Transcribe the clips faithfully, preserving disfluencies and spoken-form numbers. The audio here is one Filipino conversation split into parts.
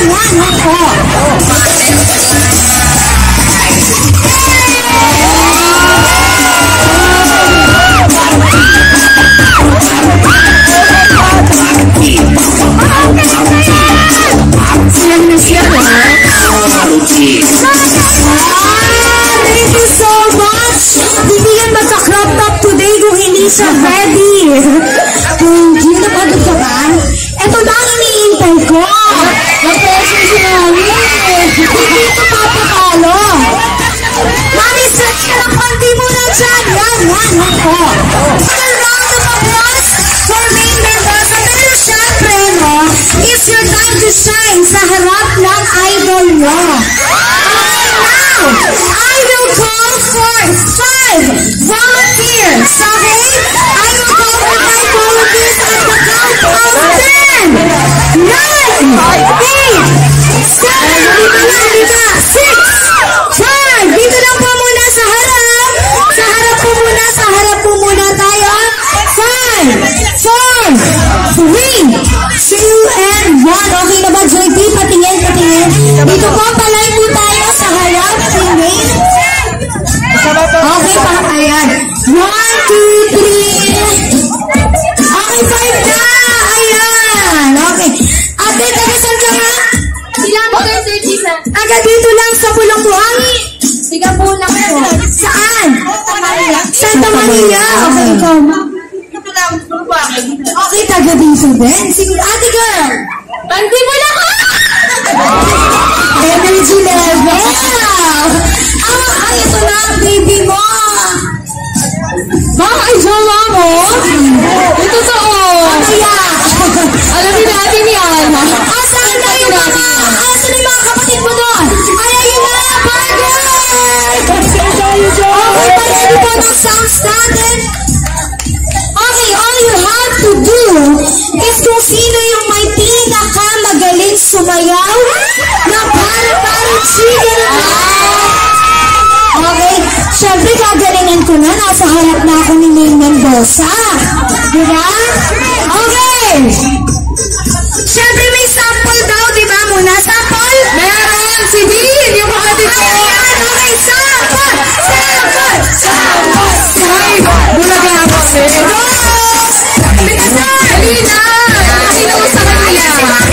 Ayan, ako. Silang na siya, ha? Thank you so much! Hindi yan magka-crop top today kung hindi siya ready. Thank you. Napagod ka ba? Ito na ang iniintay ko. Na-pressure si Mami. Hindi ito papakalo. Mami, stretch ka ng panty muna dyan. Yan, yan, ako. A round of applause for main members. At ito syempre, no? It's your time to shine sa harap ng idol nyo. Now, I will call for five volunteers, okay? I will call for five volunteers at the count of ten, nine, eight, seven, dito na, dito, six, five, dito lang po muna sa harap. Sa harap po muna, sa harap po muna tayo. five, four, three, two, and one. Okay na ba, J P? Patingin, patingin. Dito po, palay po tayo sa harap. Tingin. Okay pa, ayan. One, two, three. Okay, five na. Ayan. Okay. Ate, taga-saan ka nga? Silang po tayo, Sir Gisa. Taga dito lang sa Bulong-Buang. Siga po lang po. Saan? Santa Maria. Santa Maria. Okay, ikaw, ma. Dito lang, Bulong-Buang. Okay, taga dito din. Sige, ate girl. Panty mo lang ako! Energy level. Ah, ay, ito na ang baby mo. Baka ay jowa mo? Ito totoo. Kaya. Alamin natin yan. Asan na yung mga, asan na yung mga kapatid mo doon? Ay, ayun na, partner! Okay, pwede po ng sounds natin. Okay, all you have to do is kung sino yung may pinakamagaling sumayaw na para-parang chicken. Okay, syempre gagalingan ko na. Nasa harap na ako ni May Mendoza. Diba? Okay. Syempre may sample daw, diba muna? Sample? Meron si Dean, yung kapatid ko. Okay, sample! Sample! Sample! Ay, bulaga ako, sir. Dali na! Sino sa kanila?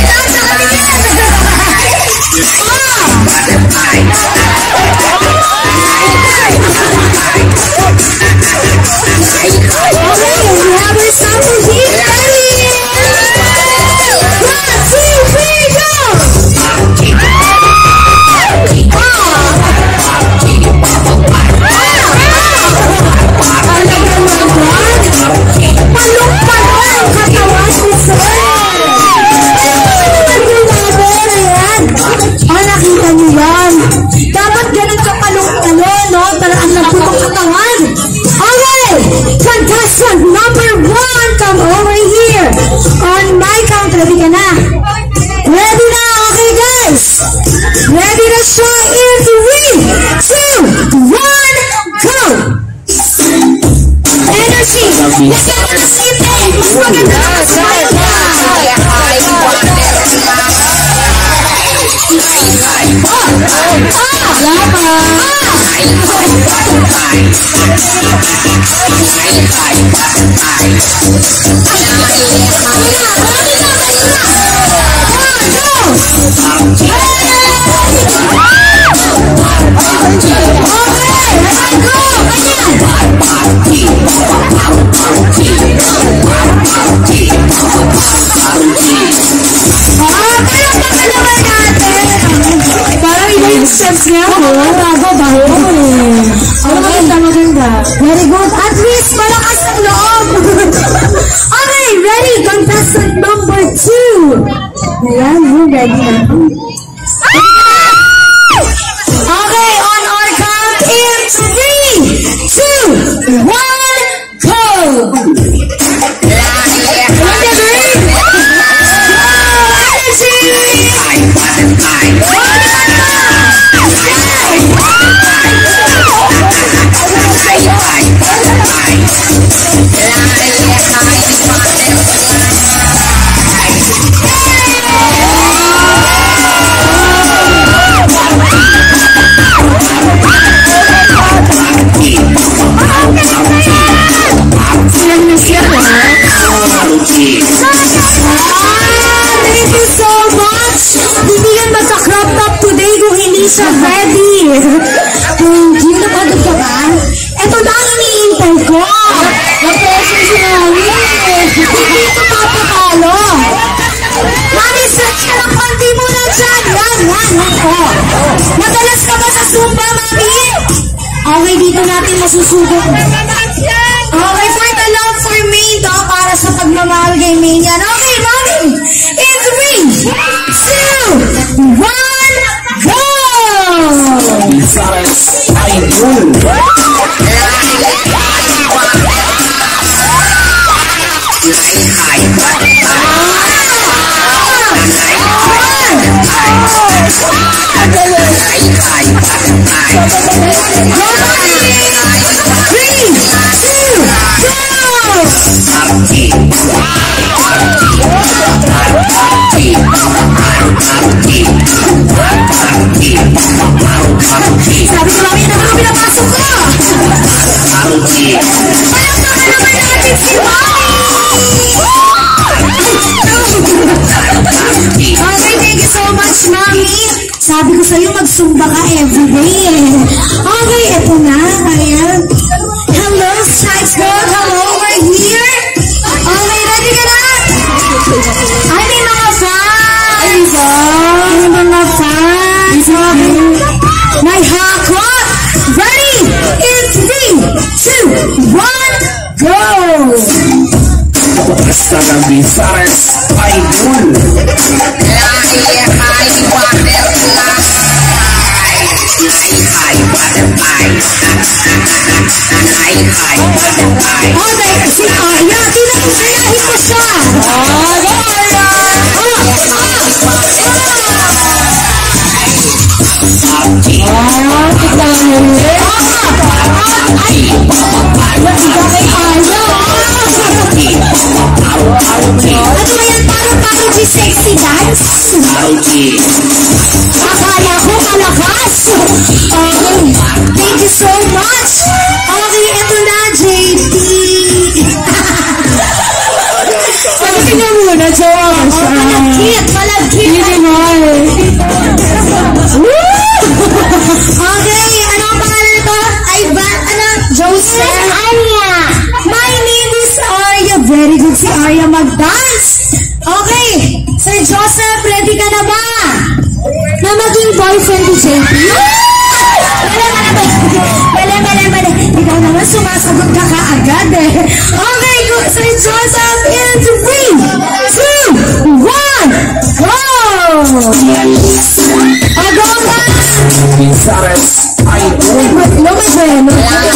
Ready ka na? Ready na? Okay guys! Ready na siya in three, two, one, go! Energy! Maganda na sipin! Maganda na sipin! Steps niya ako. Bago, bago. Ano maganda, maganda. Very good. At least, malakas ang loob. Okay, ready? Contestant number two. Ayan, you ready na. Okay, on our count in three, two, one, go! Energy! Ah, thank you so much. Hindi yan magka-crop top today kung hindi siya ready. Thank you. Napagod ka ba? Ito na ang iniintay ko. Na-pressure si Mami. Hindi ito papatalo. Mami, stretch ka ng konti muna dyan. Yan, yan, yan. Oh. Madalas ka ba sa Zumba, Mami? Okay, dito natin masusubok. Okay, for the love for me, do, para sa pagmamahal kay Maine yan. Okay, Mami. In three, two, one, go! Sabi ko, Mami, na mga pinapasok ko. Palakpakan naman natin si Mami. Okay, thank you so much, Mami. Sabi ko sa'yo, magsumba ka everyday eh. Okay, eto na. Ayan. Hello, Stripes Girl. Hello, over here. Okay, ready ka na? Ay, may mga fans. May mga fans. Okay. May hakot. Ready? In three, two, one, go! Basta ng Bizares Idol. Okay, si Aya. Tinagsayahin ko siya. Ah, go, Arya. Ah, tignan mo ulit. Nagsiga kay Aya. Ano ba yan? Parang parang si sexy dance? Akala ko malakas. Okay. Thank you so much. Okay, eto na, J P. Tignan mo na, Jowa. Oh, malagkit, malagkit. Hindi mo eh. Okay, ano ang pangalan nito? Ay ba? Ano? Joseph? Arya. My name is Arya. Very good si Arya mag-dance. Okay, Sir Joseph, ready ka na ba? Na maging boyfriend ni J P? Wala, wala, wala. Wala, wala, wala. Ikaw naman sumasagot ka kaagad eh. Okay, go, Sir Joseph, in three, two, one, go! Agora! Bizares Idol. Não me vendo.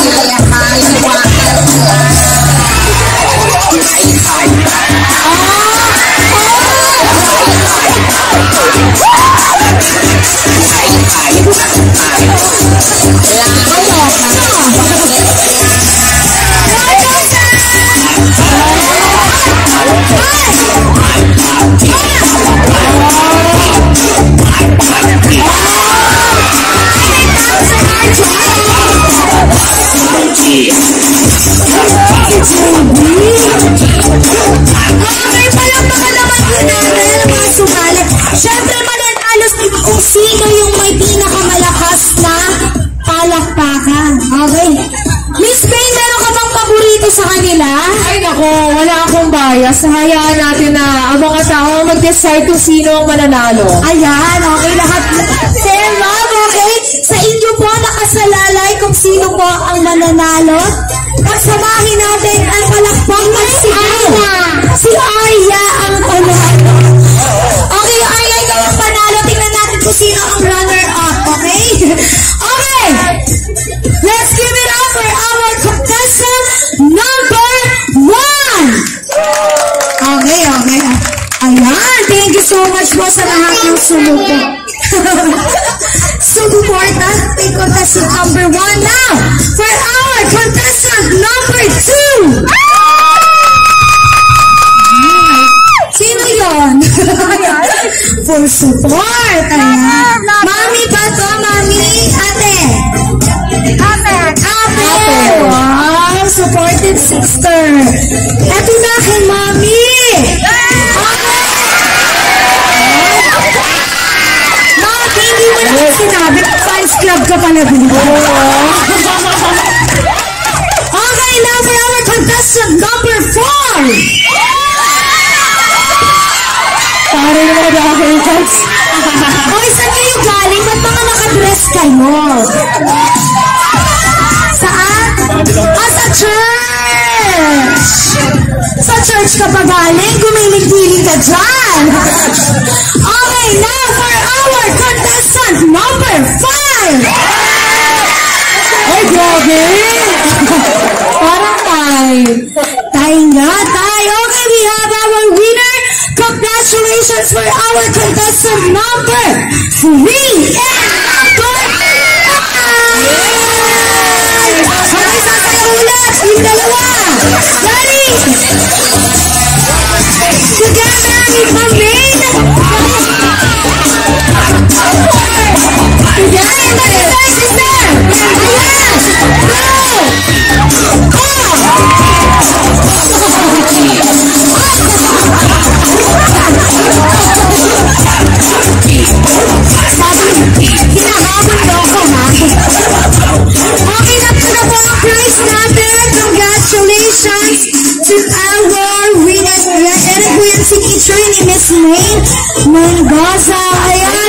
Okay, palakpakan naman din natin ang mga sumali. Siyempre, mananalos kung sino yung may pinakamalakas na palakpakan. Okay. Miss May, meron ka bang paborito sa kanila? Ay nako, wala akong bias. Hayaan natin na ang mga tao mag-decide kung sino ang mananalo. Ayan, okay, lahat. Fair love, okay? Sa inyo po nakasalalay kung sino po ang mananalo. Pagsamahin natin ang palakpakan si Arya. Si Arya ang panalo. Okay, Arya, ikaw ang panalo. Tingnan natin kung sino ang runner-up, okay? Okay, let's give it up for our contestant number one. Okay, okay. Ayan, thank you so much po sa lahat ng sumuko. Sumuporta kay contestant number one now for our contestant number two. Sino yun? Full support. Ayan. Mami ba to? Mami? Ate? Ate. Ate. Wow, supportive sister. Eto na kay Mami. nabili. Okay, now for our contestant number four. Pare naman na ako yung coach. Okay, saan kayo galing? Ba't mga nakadress kayo? Saan? Ah, sa church! Sa church ka pa galing? Gumilig-gilig ka dyan! Okay, now for our contestant number five! Ay, grabe! Parang tay. Tay nga, tay! Okay, we have our winner! Congratulations for our contestant number three and number five! Okay, sasayo ulit! Yung dalawa! Ready? Together with my main! Together in the sister, sister! Ayan! Go! Hinahabol niyo ako, ha? Okay na po na po ang prize natin. Congratulations to our winners. Yan po yung signature ni Miss Maine Mendoza. Ayan.